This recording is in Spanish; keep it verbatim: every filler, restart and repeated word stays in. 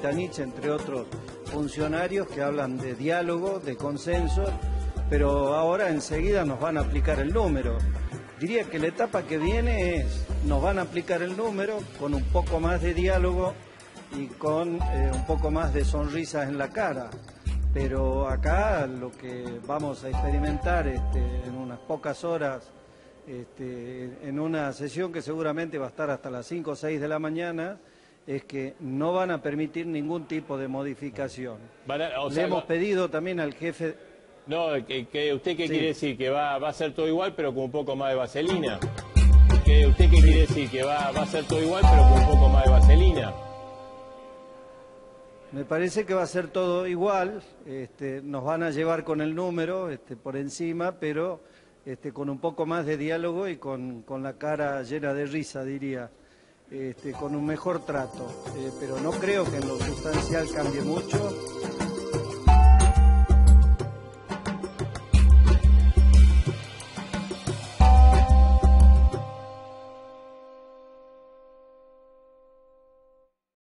Capitanich, entre otros funcionarios que hablan de diálogo, de consenso, pero ahora enseguida nos van a aplicar el número. Diría que la etapa que viene es, nos van a aplicar el número con un poco más de diálogo y con eh, un poco más de sonrisas en la cara. Pero acá lo que vamos a experimentar este, en unas pocas horas, este, en una sesión que seguramente va a estar hasta las cinco o seis de la mañana, es que no van a permitir ningún tipo de modificación. A, o Le sea, hemos va... pedido también al jefe... No, que, que ¿usted qué sí. quiere decir? ¿Que va, va a ser todo igual pero con un poco más de vaselina? ¿Que ¿Usted qué quiere decir? ¿Que va, va a ser todo igual pero con un poco más de vaselina? Me parece que va a ser todo igual, este, nos van a llevar con el número este, por encima, pero este, con un poco más de diálogo y con, con la cara llena de risa, diría, este, con un mejor trato. Eh, pero no creo que en lo sustancial cambie mucho.